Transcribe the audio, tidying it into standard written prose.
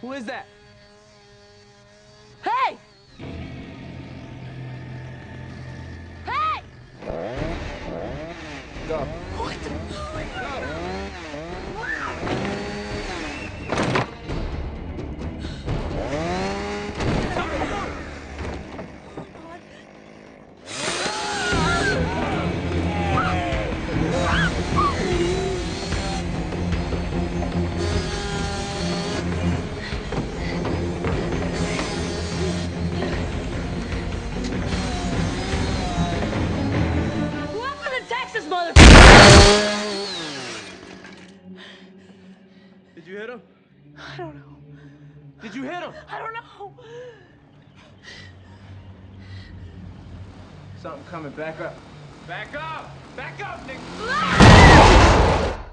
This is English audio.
Who is that? Hey! Hey! Go. What the? Welcome to Texas, motherfucker! Did you hit him? I don't know. Did you hit him? I don't know. Something coming. Back up. Back up! Back up, nigga! Ah!